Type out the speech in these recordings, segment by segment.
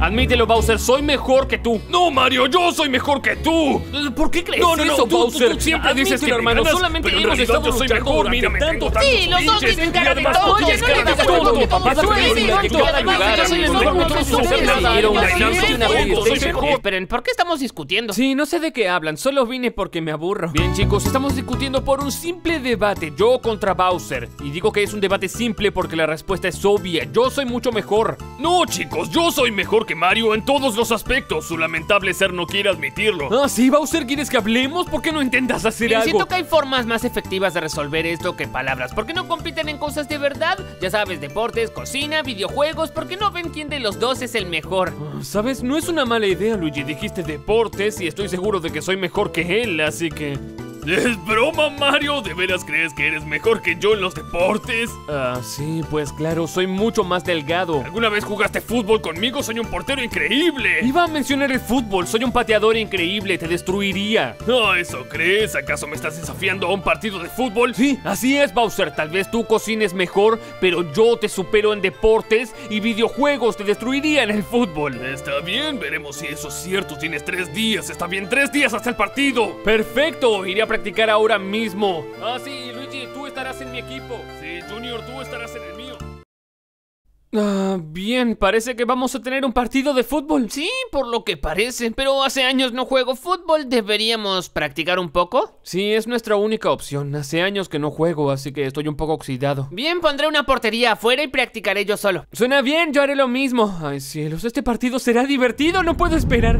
Admítelo, Bowser, soy mejor que tú. No, Mario, yo soy mejor que tú. ¿Por qué crees No, eso, Bowser? Tú siempre dices que hermano, ganas, solamente pero en hemos realidad estado yo soy luchando mejor. durante Mira, me tengo tanto tantos Sí, los dos pinches, tienen y cara de además tú tontos. tienes Oye, cara no de eres tonto. tonto, Papá, tú te eres ves tonto, que tú cada eres lugar, tonto, amigo, tú eres no tonto, puedo tú eres hacer tonto, nada. tú eres Bailando tonto, sin tú eres apoyo, tonto. soy mejor. Esperen, ¿por qué estamos discutiendo? Sí, no sé de qué hablan, solo vine porque me aburro. Bien, chicos, estamos discutiendo por un simple debate, yo contra Bowser. Y digo que es un debate simple porque la respuesta es obvia, yo soy mucho mejor. No, chicos, yo soy mejor que Mario en todos los aspectos. Su lamentable ser no quiere admitirlo. Ah, sí, Bowser, ¿quieres que hablemos? ¿Por qué no intentas hacer algo? Siento que hay formas más efectivas de resolver esto que palabras. ¿Por qué no compiten en cosas de verdad? Ya sabes, deportes, cocina, videojuegos. ¿Por qué no ven quién de los dos es el mejor? ¿Sabes? No es una mala idea, Luigi. Dijiste deportes y estoy seguro de que soy mejor que él, así que... Es broma, Mario. ¿De veras crees que eres mejor que yo en los deportes? Ah, sí, pues claro, soy mucho más delgado. ¿Alguna vez jugaste fútbol conmigo? Soy un portero increíble. Iba a mencionar el fútbol, soy un pateador increíble, te destruiría. No, ¿eso crees? ¿Acaso me estás desafiando a un partido de fútbol? Sí, así es, Bowser. Tal vez tú cocines mejor, pero yo te supero en deportes y videojuegos, te destruiría en el fútbol. Está bien, veremos si eso es cierto. Tienes 3 días, está bien, 3 días hasta el partido. Perfecto, iré a practicar ahora mismo. Ah, sí, Luigi, tú estarás en mi equipo. Sí, Junior, tú estarás en el mío. Ah, bien, parece que vamos a tener un partido de fútbol. Sí, por lo que parece, pero hace años no juego fútbol. ¿Deberíamos practicar un poco? Sí, es nuestra única opción. Hace años que no juego, así que estoy un poco oxidado. Bien, pondré una portería afuera y practicaré yo solo. Suena bien, yo haré lo mismo. Ay, cielos, este partido será divertido, no puedo esperar.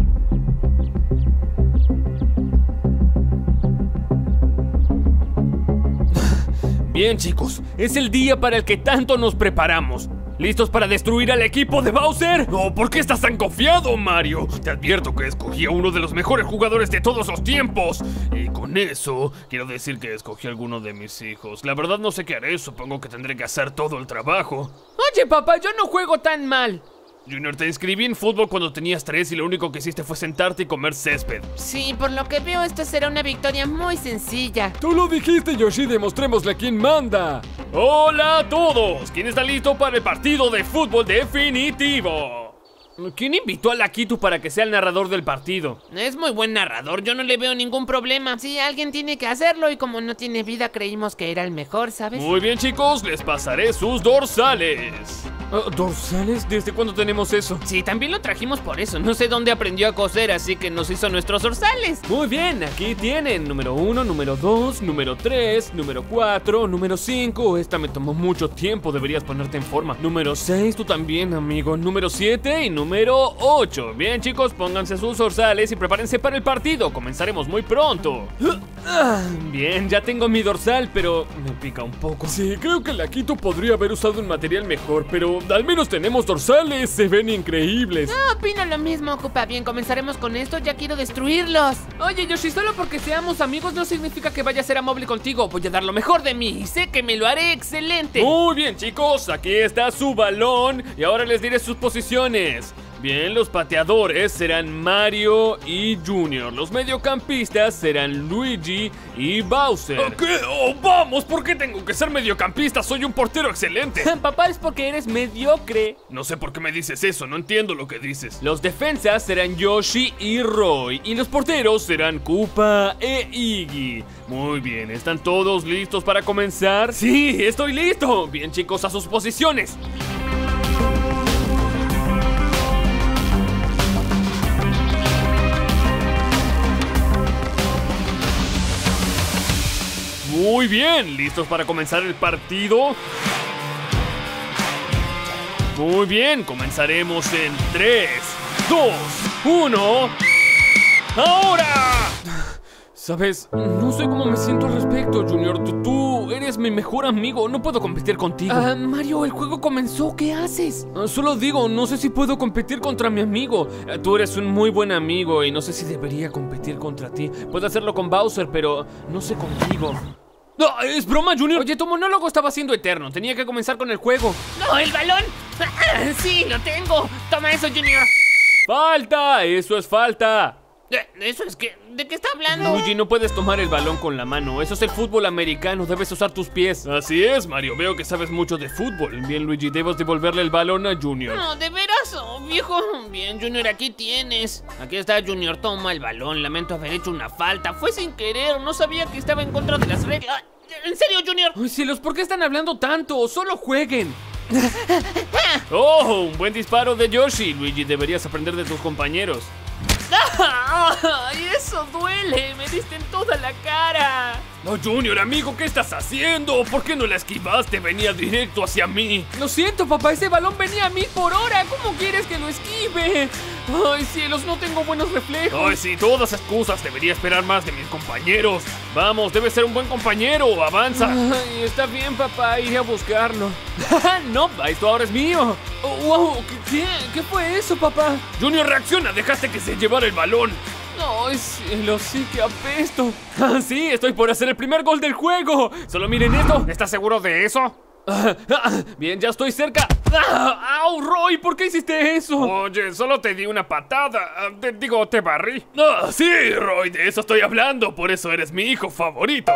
Bien, chicos, es el día para el que tanto nos preparamos. ¿Listos para destruir al equipo de Bowser? No, ¿por qué estás tan confiado, Mario? Te advierto que escogí a uno de los mejores jugadores de todos los tiempos. Y con eso, quiero decir que escogí a alguno de mis hijos. La verdad no sé qué haré, supongo que tendré que hacer todo el trabajo. Oye, papá, yo no juego tan mal. Junior, te inscribí en fútbol cuando tenías 3 y lo único que hiciste fue sentarte y comer césped. Sí, por lo que veo, esto será una victoria muy sencilla. Tú lo dijiste, Yoshi, demostrémosle quién manda. ¡Hola a todos! ¿Quién está listo para el partido de fútbol definitivo? ¿Quién invitó a Lakitu para que sea el narrador del partido? Es muy buen narrador, yo no le veo ningún problema. Sí, alguien tiene que hacerlo y como no tiene vida creímos que era el mejor, ¿sabes? Muy bien, chicos, les pasaré sus dorsales. ¿Dorsales? ¿Desde cuándo tenemos eso? Sí, también lo trajimos por eso. No sé dónde aprendió a coser, así que nos hizo nuestros dorsales. Muy bien, aquí tienen número 1, número 2, número 3, número 4, número 5. Esta me tomó mucho tiempo, deberías ponerte en forma. Número 6, tú también, amigo. Número 7 y número 8. Bien, chicos, pónganse sus dorsales y prepárense para el partido. Comenzaremos muy pronto. Bien, ya tengo mi dorsal, pero me pica un poco. Sí, creo que Lakitu podría haber usado un material mejor, pero al menos tenemos dorsales, se ven increíbles. No, opino lo mismo, Koopa. Bien, comenzaremos con esto, ya quiero destruirlos. Oye, Yoshi, solo porque seamos amigos no significa que vaya a ser amable contigo. Voy a dar lo mejor de mí y sé que me lo haré excelente. Muy bien, chicos, aquí está su balón y ahora les diré sus posiciones. Bien, los pateadores serán Mario y Junior. Los mediocampistas serán Luigi y Bowser. ¿Qué? ¡Oh, vamos! ¿Por qué tengo que ser mediocampista? Soy un portero excelente. Papá, es porque eres mediocre. No sé por qué me dices eso, no entiendo lo que dices. Los defensas serán Yoshi y Roy. Y los porteros serán Koopa e Iggy. Muy bien, ¿están todos listos para comenzar? Sí, estoy listo. Bien, chicos, a sus posiciones. Muy bien, ¿listos para comenzar el partido? Muy bien, comenzaremos en 3, 2, 1... ¡Ahora! ¿Sabes? No sé cómo me siento al respecto, Junior. Tú eres mi mejor amigo. No puedo competir contigo. Mario, el juego comenzó. ¿Qué haces? Solo digo, no sé si puedo competir contra mi amigo. Tú eres un muy buen amigo y no sé si debería competir contra ti. Puedo hacerlo con Bowser, pero no sé contigo. ¡No! ¡Es broma, Junior! Oye, tu monólogo estaba siendo eterno. Tenía que comenzar con el juego. ¡No, el balón! Sí, lo tengo. Toma eso, Junior. ¡Falta! ¡Eso es falta! ¿Eso es que? ¿De qué está hablando? Luigi, no puedes tomar el balón con la mano. Eso es el fútbol americano. Debes usar tus pies. Así es, Mario. Veo que sabes mucho de fútbol. Bien, Luigi, debes devolverle el balón a Junior. No, ¿de veras? Oh, viejo. Bien, Junior, aquí tienes. Aquí está, Junior. Toma el balón. Lamento haber hecho una falta. Fue sin querer. No sabía que estaba en contra de las reglas. ¿En serio, Junior? Ay, cielos, ¿por qué están hablando tanto? Solo jueguen. ¡Oh! Un buen disparo de Yoshi. Luigi, deberías aprender de tus compañeros. ¡Ay, eso duele! ¡Me diste en toda la cara! No, Junior, amigo, ¿qué estás haciendo? ¿Por qué no la esquivaste? Venía directo hacia mí. Lo siento, papá, ese balón venía a 1000 por hora. ¿Cómo quieres que lo esquive? Ay, cielos, no tengo buenos reflejos. Ay, sí, todas excusas. Debería esperar más de mis compañeros. Vamos, debes ser un buen compañero. Avanza. Ay, está bien, papá, iré a buscarlo. No, esto ahora es mío. Oh, wow, ¿qué fue eso, papá? Junior, reacciona. Dejaste que se llevara el balón. Ay, cielos, sí que apesto. Sí, estoy por hacer el primer gol del juego. Solo miren esto. ¿Estás seguro de eso? Bien, ya estoy cerca. ¡Au, Roy! ¿Por qué hiciste eso? Oye, solo te di una patada. Te barrí. Sí, Roy, de eso estoy hablando. Por eso eres mi hijo favorito.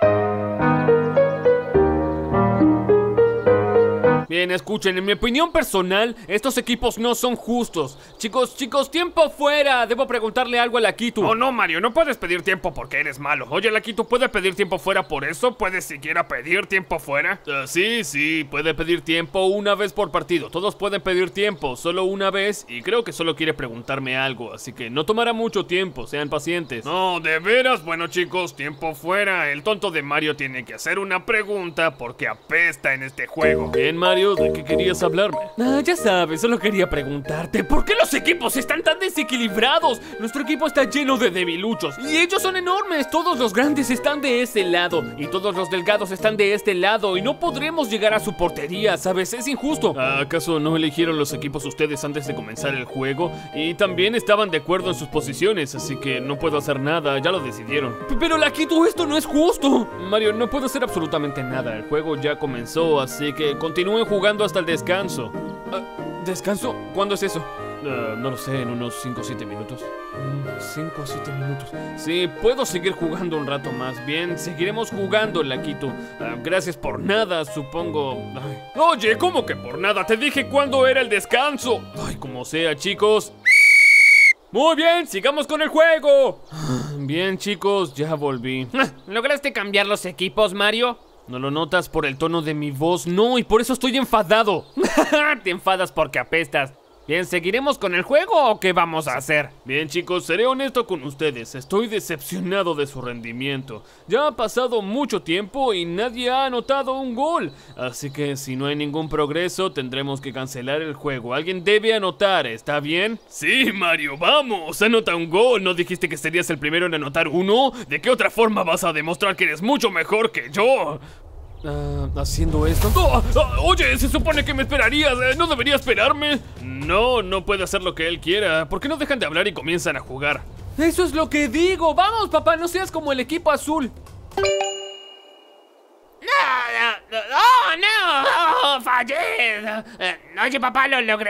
Bien, escuchen, en mi opinión personal, estos equipos no son justos. Chicos, tiempo fuera. Debo preguntarle algo a Lakitu. Oh, no, Mario, no puedes pedir tiempo porque eres malo. Oye, Lakitu, ¿puede pedir tiempo fuera por eso? ¿Puedes siquiera pedir tiempo fuera? Sí, puede pedir tiempo una vez por partido. Todos pueden pedir tiempo, solo una vez. Y creo que solo quiere preguntarme algo, así que no tomará mucho tiempo, sean pacientes. No, de veras, bueno chicos, tiempo fuera. El tonto de Mario tiene que hacer una pregunta porque apesta en este juego. Bien, Mario, ¿de qué querías hablarme? Ya sabes, solo quería preguntarte, ¿por qué los equipos están tan desequilibrados? Nuestro equipo está lleno de debiluchos y ellos son enormes. Todos los grandes están de ese lado y todos los delgados están de este lado y no podremos llegar a su portería, ¿sabes? Es injusto. ¿Acaso no eligieron los equipos ustedes antes de comenzar el juego? Y también estaban de acuerdo en sus posiciones, así que no puedo hacer nada, ya lo decidieron. Pero Lakitu, esto no es justo. Mario, no puedo hacer absolutamente nada. El juego ya comenzó, así que continúen jugando hasta el descanso. ¿Descanso? ¿Cuándo es eso? No lo sé, en unos 5 o 7 minutos. 5 o 7 minutos. Sí, puedo seguir jugando un rato más. Bien, seguiremos jugando, Lakitu. Gracias por nada, supongo. Ay. Oye, ¿cómo que por nada? Te dije cuándo era el descanso. Ay, como sea, chicos. Muy bien, sigamos con el juego. Bien, chicos, ya volví. ¿Lograste cambiar los equipos, Mario? ¿No lo notas por el tono de mi voz? No, y por eso estoy enfadado. Te enfadas porque apestas. Bien, ¿seguiremos con el juego o qué vamos a hacer? Bien, chicos, seré honesto con ustedes. Estoy decepcionado de su rendimiento. Ya ha pasado mucho tiempo y nadie ha anotado un gol. Así que si no hay ningún progreso, tendremos que cancelar el juego. Alguien debe anotar, ¿está bien? Sí, Mario, vamos. Anota un gol. ¿No dijiste que serías el primero en anotar uno? ¿De qué otra forma vas a demostrar que eres mucho mejor que yo? ¿Haciendo esto? Oye, se supone que me esperarías. ¿No debería esperarme? No puede hacer lo que él quiera. ¿Por qué no dejan de hablar y comienzan a jugar? Eso es lo que digo. Vamos, papá, no seas como el equipo azul. No, fallé. Oye, papá, ¿lo logré?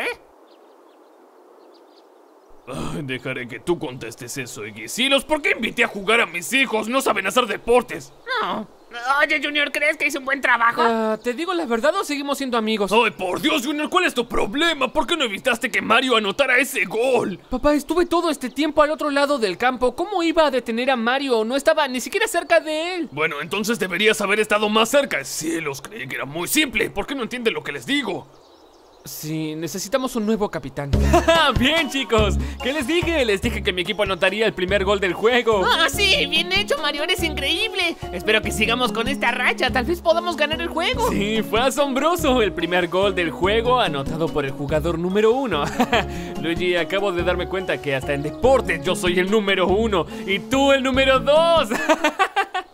Dejaré que tú contestes eso, Iggy. Silos, ¿por qué invité a jugar a mis hijos? No saben hacer deportes. No. Oye, Junior, ¿crees que hice un buen trabajo? ¿Te digo la verdad o seguimos siendo amigos? ¡Ay, por Dios, Junior! ¿Cuál es tu problema? ¿Por qué no evitaste que Mario anotara ese gol? Papá, estuve todo este tiempo al otro lado del campo. ¿Cómo iba a detener a Mario? No estaba ni siquiera cerca de él. Bueno, entonces deberías haber estado más cerca. Cielos, creí que era muy simple. ¿Por qué no entienden lo que les digo? Sí, necesitamos un nuevo capitán. Bien, chicos, ¿qué les dije? Les dije que mi equipo anotaría el primer gol del juego. Sí, bien hecho, Mario, eres increíble. Espero que sigamos con esta racha, tal vez podamos ganar el juego. Sí, fue asombroso. El primer gol del juego anotado por el jugador número 1. Luigi, acabo de darme cuenta que hasta en deportes yo soy el número 1 y tú el número 2.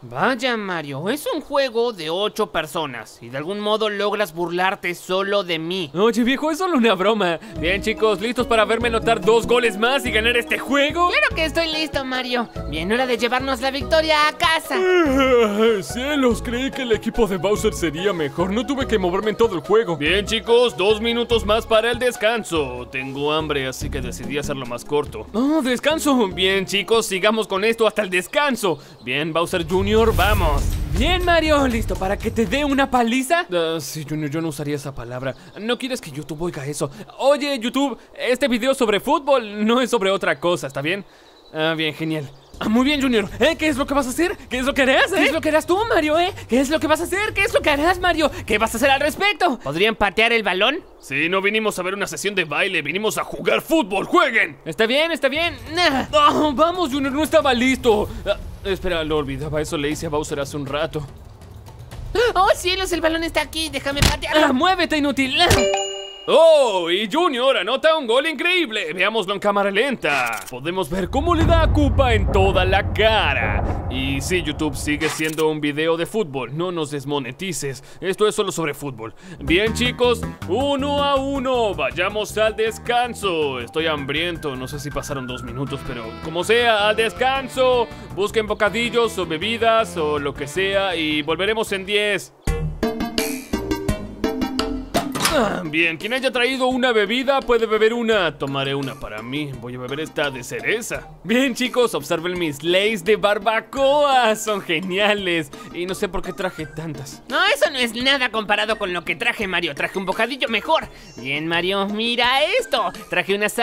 Vaya, Mario, es un juego de 8 personas y de algún modo logras burlarte solo de mí. Oye, viejo, es solo una broma. Bien, chicos, ¿listos para verme anotar 2 goles más y ganar este juego? Claro que estoy listo, Mario. Bien, hora de llevarnos la victoria a casa. Cielos, creí que el equipo de Bowser sería mejor. No tuve que moverme en todo el juego. Bien, chicos, 2 minutos más para el descanso. Tengo hambre, así que decidí hacerlo más corto. Oh, descanso. Bien, chicos, sigamos con esto hasta el descanso. Bien, Bowser Jr., vamos. Bien, Mario, ¿listo para que te dé una paliza? Sí, Junior, yo no usaría esa palabra. No quieres que YouTube oiga eso. Oye, YouTube, este video es sobre fútbol, no es sobre otra cosa, ¿está bien? Bien, genial. Muy bien, Junior. ¿Qué es lo que vas a hacer? ¿Qué es lo que harás? ¿Qué es lo que harás tú, Mario? ¿Qué es lo que vas a hacer? ¿Qué es lo que harás, Mario? ¿Qué vas a hacer al respecto? ¿Podrían patear el balón? Sí, no vinimos a ver una sesión de baile, vinimos a jugar fútbol. ¡Jueguen! Está bien, está bien. Oh, vamos, Junior, no estaba listo. Espera, lo olvidaba. Eso le hice a Bowser hace un rato. ¡Oh, cielos! El balón está aquí. Déjame patearlo. ¡Muévete, inútil! ¡Oh! Y Junior anota un gol increíble. Veámoslo en cámara lenta. Podemos ver cómo le da a Koopa en toda la cara. Y sí, YouTube, sigue siendo un video de fútbol. No nos desmonetices. Esto es solo sobre fútbol. Bien, chicos, 1-1. Vayamos al descanso. Estoy hambriento. No sé si pasaron 2 minutos, pero como sea, al descanso. Busquen bocadillos o bebidas o lo que sea y volveremos en 10. Bien, quien haya traído una bebida puede beber una. Tomaré una para mí. Voy a beber esta de cereza. Bien, chicos, observen mis lays de barbacoa. Son geniales. Y no sé por qué traje tantas. No, eso no es nada comparado con lo que traje, Mario. Traje un bocadillo mejor. Bien, Mario, mira esto. Traje una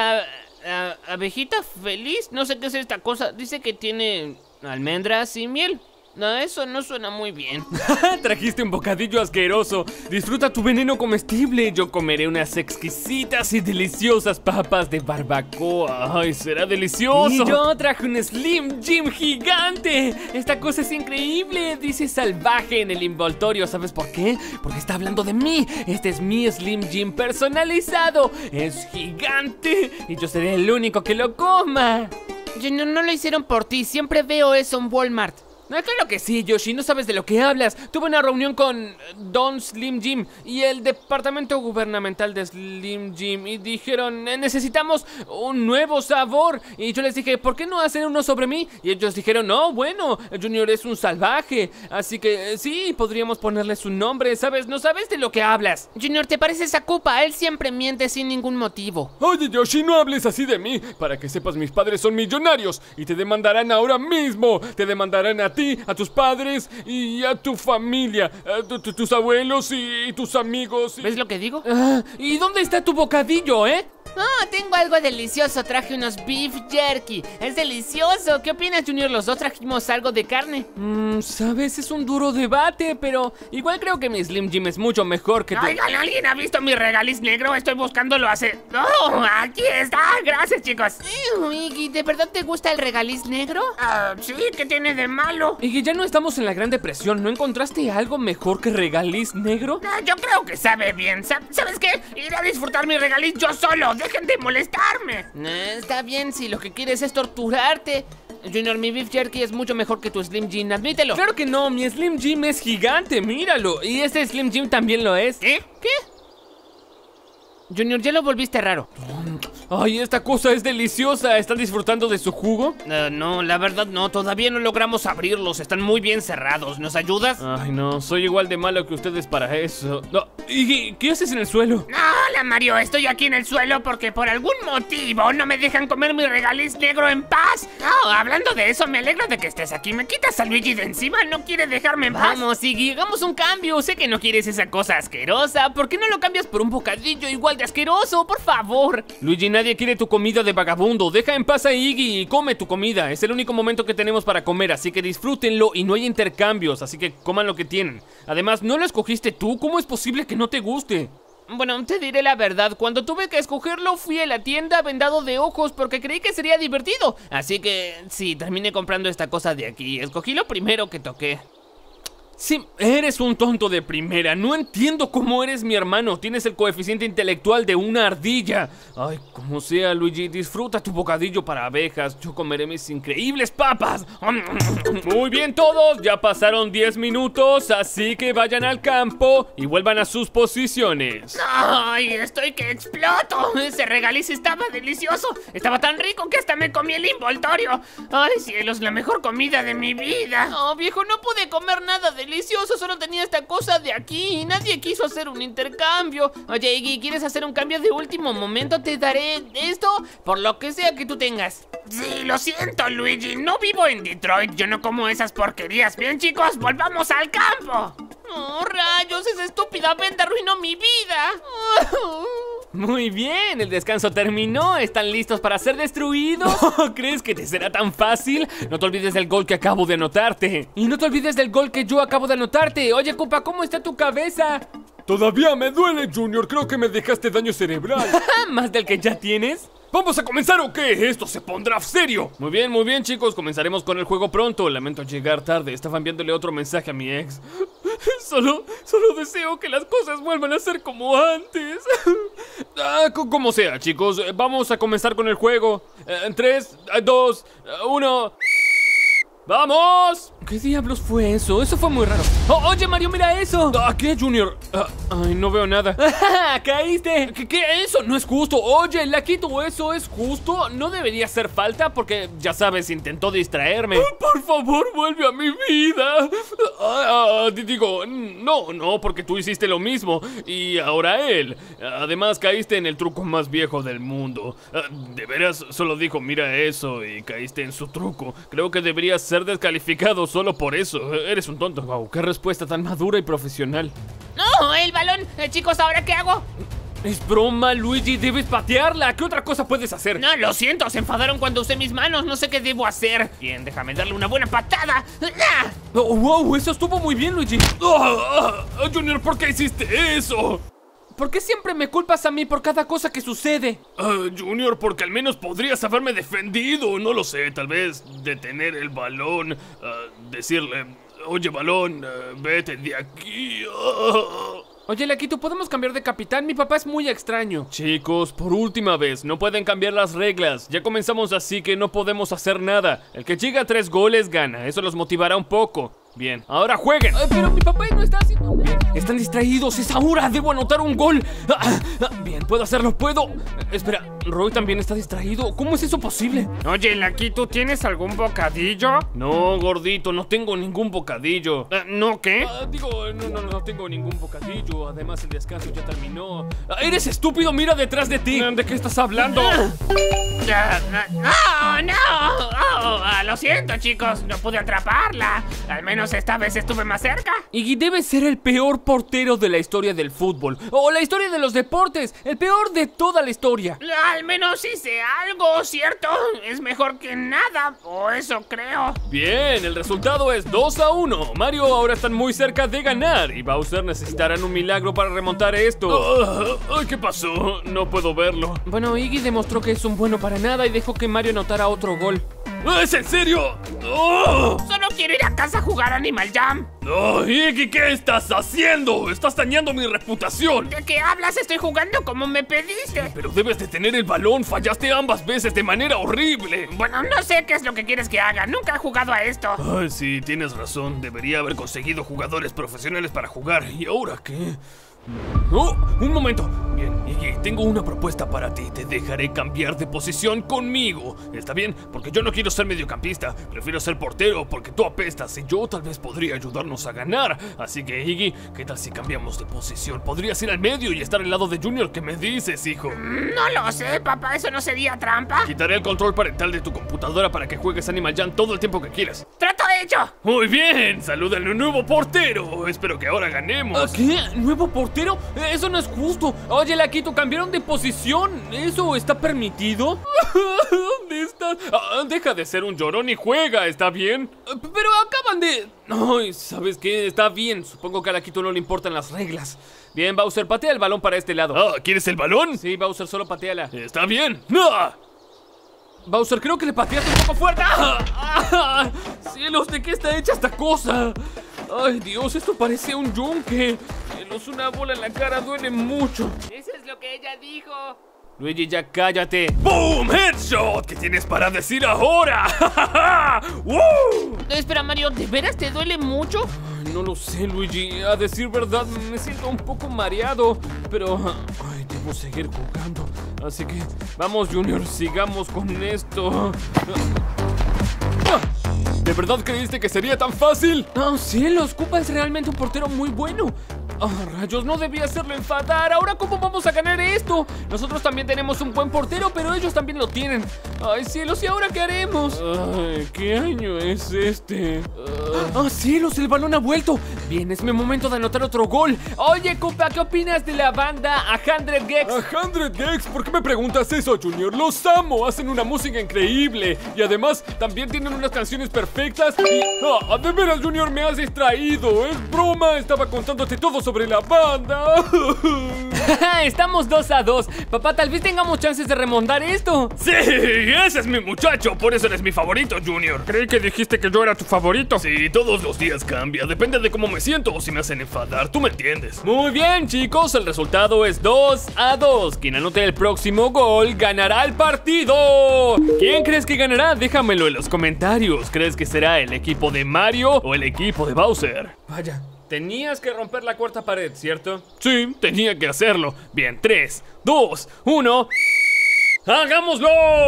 abejita feliz. No sé qué es esta cosa. Dice que tiene almendras y miel. No, eso no suena muy bien. Trajiste un bocadillo asqueroso. Disfruta tu veneno comestible. Yo comeré unas exquisitas y deliciosas papas de barbacoa. Ay, será delicioso. Y yo traje un Slim Jim gigante. Esta cosa es increíble. Dice salvaje en el envoltorio. ¿Sabes por qué? Porque está hablando de mí. Este es mi Slim Jim personalizado. Es gigante y yo seré el único que lo coma. Junior, no lo hicieron por ti. Siempre veo eso en Walmart. Claro que sí, Yoshi, no sabes de lo que hablas. Tuve una reunión con Don Slim Jim y el departamento gubernamental de Slim Jim y dijeron, necesitamos un nuevo sabor. Y yo les dije, ¿por qué no hacen uno sobre mí? Y ellos dijeron, no, bueno, Junior es un salvaje, así que sí, podríamos ponerle su nombre, ¿sabes? No sabes de lo que hablas. Junior, te pareces a Koopa, él siempre miente sin ningún motivo. Oye, Yoshi, no hables así de mí. Para que sepas, mis padres son millonarios y te demandarán ahora mismo. Te demandarán a ti, a tus padres y a tu familia, tus abuelos y tus amigos. ¿Ves lo que digo? ¿Y dónde está tu bocadillo, Tengo algo delicioso. Traje unos beef jerky. Es delicioso. ¿Qué opinas, Junior? Los dos trajimos algo de carne. Sabes, es un duro debate, pero igual creo que mi Slim Jim es mucho mejor que tu... Oigan, ¿alguien ha visto mi regaliz negro? Estoy buscándolo hace... ¡Oh! ¡Aquí está! Gracias, chicos. Iggy, ¿de verdad te gusta el regaliz negro? Sí, ¿qué tiene de malo? Iggy, ya no estamos en la Gran Depresión. ¿No encontraste algo mejor que regaliz negro? Yo creo que sabe bien. ¿Sabes qué? Iré a disfrutar mi regaliz yo solo. ¡Dejen de molestarme! Está bien si lo que quieres es torturarte. Junior, mi beef jerky es mucho mejor que tu Slim Jim, admítelo. Claro que no, mi Slim Jim es gigante, míralo. Y este Slim Jim también lo es. ¿Qué? Junior, ya lo volviste raro. Ay, esta cosa es deliciosa. ¿Están disfrutando de su jugo? No, la verdad no. Todavía no logramos abrirlos. Están muy bien cerrados. ¿Nos ayudas? Ay, no. Soy igual de malo que ustedes para eso. No. ¿Y qué haces en el suelo? Hola, Mario. Estoy aquí en el suelo porque por algún motivo no me dejan comer mi regaliz negro en paz. Hablando de eso, me alegro de que estés aquí. ¿Me quitas a Luigi de encima? ¿No quiere dejarme en paz? Vamos, Iggy, hagamos un cambio. Sé que no quieres esa cosa asquerosa. ¿Por qué no lo cambias por un bocadillo igual de asqueroso? Por favor. Luigi, nadie quiere tu comida de vagabundo. Deja en paz a Iggy y come tu comida. Es el único momento que tenemos para comer, así que disfrútenlo y no hay intercambios, así que coman lo que tienen. Además, ¿no lo escogiste tú? ¿Cómo es posible que no te guste? Bueno, te diré la verdad, cuando tuve que escogerlo fui a la tienda vendado de ojos porque creí que sería divertido. Así que sí, terminé comprando esta cosa de aquí. Escogí lo primero que toqué. Sí, eres un tonto de primera. No entiendo cómo eres mi hermano. Tienes el coeficiente intelectual de una ardilla. Ay, como sea, Luigi, disfruta tu bocadillo para abejas. Yo comeré mis increíbles papas. Muy bien todos, ya pasaron 10 minutos, así que vayan al campo y vuelvan a sus posiciones. ¡Ay, estoy que exploto! Ese regaliz estaba delicioso. Estaba tan rico que hasta me comí el envoltorio. ¡Ay, cielos, la mejor comida de mi vida! Oh, viejo, no pude comer nada delicioso, solo tenía esta cosa de aquí y nadie quiso hacer un intercambio. Oye, Iggy, ¿quieres hacer un cambio de último momento? Te daré esto por lo que sea que tú tengas. Sí, lo siento, Luigi. No vivo en Detroit. Yo no como esas porquerías. Bien, chicos, volvamos al campo. ¡Oh, rayos! Esa estúpida venta arruinó mi vida. Muy bien, el descanso terminó. ¿Están listos para ser destruidos? ¿Crees que te será tan fácil? No te olvides del gol que acabo de anotarte. Y no te olvides del gol que yo acabo de anotarte. Oye, Koopa, ¿cómo está tu cabeza? Todavía me duele, Junior. Creo que me dejaste daño cerebral. ¿Más del que ya tienes? ¿Vamos a comenzar o qué? Esto se pondrá serio. Muy bien, chicos. Comenzaremos con el juego pronto. Lamento llegar tarde. Estaba enviándole otro mensaje a mi ex. Solo deseo que las cosas vuelvan a ser como antes. Como sea, chicos. Vamos a comenzar con el juego. En 3, 2, 1... ¡Vamos! ¿Qué diablos fue eso? Eso fue muy raro. Oye, Mario, mira eso. ¿Qué, Junior? Ay, no veo nada. ¡Caíste! ¿Qué? Eso no es justo. Oye, Lakitu, ¿eso es justo? No debería hacer falta porque, ya sabes, intentó distraerme. Por favor, vuelve a mi vida. Digo, no, porque tú hiciste lo mismo. Y ahora él. Además, caíste en el truco más viejo del mundo. De veras, solo dijo, mira eso, y caíste en su truco. Creo que deberías ser descalificado solo por eso. Eres un tonto. Wow, qué respuesta tan madura y profesional. ¡No! ¡El balón! Chicos, ¿ahora qué hago? Es broma, Luigi, debes patearla. ¿Qué otra cosa puedes hacer? No, lo siento, se enfadaron cuando usé mis manos. No sé qué debo hacer. Bien, déjame darle una buena patada. Oh, wow, eso estuvo muy bien, Luigi. Junior, ¿por qué hiciste eso? ¿Por qué siempre me culpas a mí por cada cosa que sucede? Junior, porque al menos podrías haberme defendido. No lo sé, tal vez detener el balón. Decirle, oye, balón, vete de aquí. Oye, Lakitu, ¿podemos cambiar de capitán? Mi papá es muy extraño. Chicos, por última vez, no pueden cambiar las reglas. Ya comenzamos así que no podemos hacer nada. El que llega a 3 goles gana. Eso los motivará un poco. Bien, ahora jueguen. Pero mi papá no está haciendo nada. Están distraídos, es ahora, debo anotar un gol. Bien, puedo hacerlo, puedo. Espera, Roy también está distraído. ¿Cómo es eso posible? Oye, Lakitu, ¿tienes algún bocadillo? No, gordito, no tengo ningún bocadillo. ¿No qué? No tengo ningún bocadillo. Además, el descanso ya terminó. ¡Eres estúpido! ¡Mira detrás de ti! ¿De qué estás hablando? ¡No! Lo siento, chicos, no pude atraparla. Al menos esta vez estuve más cerca. Iggy debe ser el peor portero de la historia del fútbol. O la historia de los deportes. El peor de toda la historia. Al menos hice algo, ¿cierto? Es mejor que nada, o eso creo. Bien, el resultado es 2-1. Mario ahora están muy cerca de ganar y Bowser necesitarán un milagro para remontar esto. ¿Qué pasó? No puedo verlo. Bueno, Iggy demostró que es un bueno para nada y dejó que Mario anotara otro gol. ¿Es en serio? Solo quiero ir a casa a jugar Animal Jam. Iggy, ¿qué estás haciendo? Estás dañando mi reputación. ¿De qué hablas? Estoy jugando como me pediste. Pero debes de tener el balón. Fallaste ambas veces de manera horrible. Bueno, no sé qué es lo que quieres que haga. Nunca he jugado a esto. Sí, tienes razón. Debería haber conseguido jugadores profesionales para jugar. ¿Y ahora qué? Un momento. Bien, Iggy, tengo una propuesta para ti. Te dejaré cambiar de posición conmigo. ¿Está bien? Porque yo no quiero ser mediocampista. Prefiero ser portero porque tú apestas y yo tal vez podría ayudarnos a ganar. Así que, Iggy, ¿qué tal si cambiamos de posición? Podrías ir al medio y estar al lado de Junior. ¿Qué me dices, hijo? No lo sé, papá. ¿Eso no sería trampa? Quitaré el control parental de tu computadora para que juegues Animal Jam todo el tiempo que quieras. ¡Trato hecho! Muy bien, saludan a un nuevo portero. Espero que ahora ganemos. ¿Qué? ¿Nuevo portero? Eso no es justo. Oye, Lakitu, cambiaron de posición. ¿Eso está permitido? ¿Dónde estás? Deja de ser un llorón y juega, ¿está bien? Pero acaban de... Ay, ¿sabes qué? Está bien. Supongo que a Lakitu no le importan las reglas. Bien, Bowser, patea el balón para este lado. ¿Quieres el balón? Sí, Bowser, solo pateala. Está bien. Bowser, creo que le pateaste un poco fuerte. ¡Cielos! ¿De qué está hecha esta cosa? Ay, Dios, esto parece un yunque. Cielos, una bola en la cara duele mucho. Eso es lo que ella dijo. Luigi, ya cállate. ¡Boom! ¡Headshot! ¿Qué tienes para decir ahora? ¡Woo! Espera, Mario, ¿de veras te duele mucho? Ay, no lo sé, Luigi. A decir verdad, me siento un poco mareado. Pero, ay, debo seguir jugando. Así que, vamos, Junior, sigamos con esto. ¿De verdad creíste que sería tan fácil? ¡Oh, cielos! Koopa es realmente un portero muy bueno. ¡Oh, rayos! No debía hacerlo enfadar. ¿Ahora cómo vamos a ganar esto? Nosotros también tenemos un buen portero, pero ellos también lo tienen. ¡Ay, cielos! ¿Y ahora qué haremos? Ay, ¿qué año es este? ¡Ah, cielos! ¡El balón ha vuelto! Bien, es mi momento de anotar otro gol. Oye, Koopa, ¿qué opinas de la banda 100 Gex? 100 Gex, ¿por qué me preguntas eso, Junior? Los amo, hacen una música increíble. Y además, también tienen unas canciones perfectas. Y... de veras, Junior, me has distraído. Es broma, estaba contándote todo sobre la banda. Estamos 2-2. Papá, tal vez tengamos chances de remontar esto. Sí, ese es mi muchacho, por eso eres mi favorito, Junior. Creí que dijiste que yo era tu favorito. Sí, todos los días cambia, depende de cómo me siento o si me hacen enfadar, tú me entiendes. Muy bien, chicos, el resultado es 2-2. Quien anote el próximo gol ganará el partido. ¿Quién crees que ganará? Déjamelo en los comentarios. ¿Crees que será el equipo de Mario o el equipo de Bowser? Vaya, tenías que romper la cuarta pared, ¿cierto? Sí, tenía que hacerlo. Bien, 3, 2, 1. ¡Hagámoslo!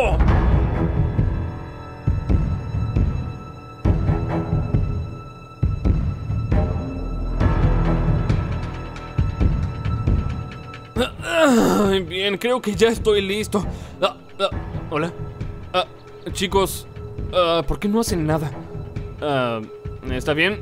Bien, creo que ya estoy listo. Hola. Chicos, ¿por qué no hacen nada? ¿Está bien?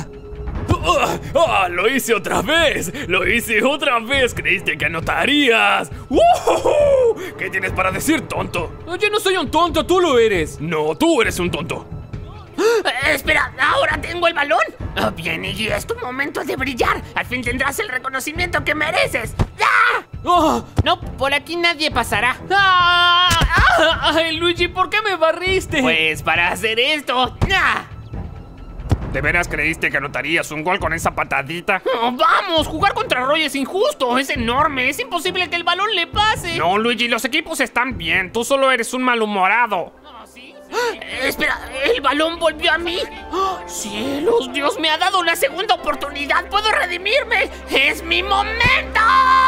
¡Lo hice otra vez! ¡Lo hice otra vez! ¿Creíste que anotarías? ¡Woohoo! ¿Qué tienes para decir, tonto? Yo no soy un tonto, tú lo eres. No, tú eres un tonto. Espera, ¿ahora tengo el balón? Bien, Iggy, es tu momento de brillar. Al fin tendrás el reconocimiento que mereces. ¡Ah! Oh. No, por aquí nadie pasará. ¡Ay, Luigi! ¿Por qué me barriste? Pues para hacer esto. ¿De veras creíste que anotarías un gol con esa patadita? ¡Vamos! Jugar contra Roy es injusto. Es enorme. Es imposible que el balón le pase. No, Luigi, los equipos están bien. Tú solo eres un malhumorado. Espera, ¿el balón volvió a mí? ¡Cielos! ¡Dios me ha dado una segunda oportunidad! ¡Puedo redimirme! ¡Es mi momento!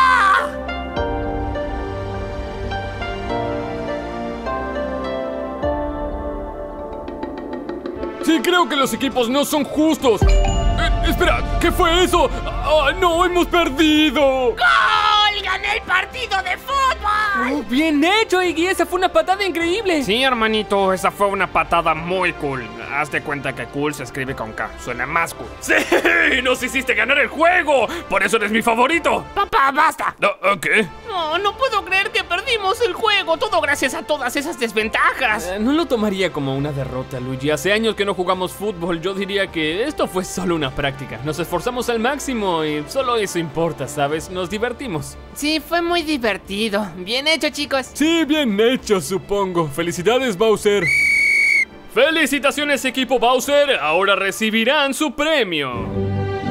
Sí, creo que los equipos no son justos. Espera, ¿qué fue eso? ¡No, hemos perdido! ¡Gol! ¡Gané el partido de fútbol! ¡Bien hecho, Iggy! ¡Esa fue una patada increíble! Sí, hermanito, esa fue una patada muy cool. Hazte cuenta que cool se escribe con K. Suena más cool. ¡Sí! ¡Nos hiciste ganar el juego! ¡Por eso eres mi favorito! ¡Papá, basta! ¿Qué? No puedo creer que perdimos el juego. Todo gracias a todas esas desventajas. No lo tomaría como una derrota, Luigi. Hace años que no jugamos fútbol. Yo diría que esto fue solo una práctica. Nos esforzamos al máximo y solo eso importa, ¿sabes? Nos divertimos. Sí, fue muy divertido. Bien hecho, chicos. Sí, bien hecho, supongo. ¡Felicidades, Bowser! ¡Felicitaciones, equipo Bowser! Ahora recibirán su premio.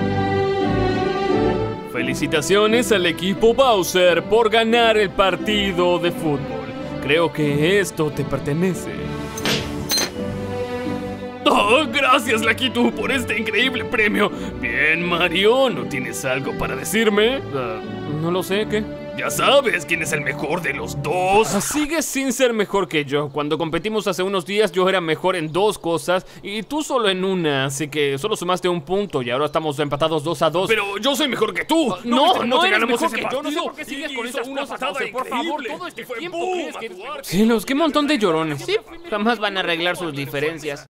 Felicitaciones al equipo Bowser por ganar el partido de fútbol. Creo que esto te pertenece. ¡Oh, gracias, Lakitu, por este increíble premio! Bien, Mario, ¿no tienes algo para decirme? No lo sé, ¿qué? Ya sabes quién es el mejor de los dos. Sigues sin ser mejor que yo. Cuando competimos hace unos días yo era mejor en 2 cosas y tú solo en una, así que solo sumaste 1 punto y ahora estamos empatados 2-2. Pero yo soy mejor que tú. No eres ganamos mejor ese que yo. No sé partido? por qué sigues con Hizo esas una cosas, patada Bowser. Por favor, increíble. todo este Y fue tiempo boom, crees que a tu arte. Cielos, qué montón de llorones. Sí, jamás van a arreglar sus diferencias.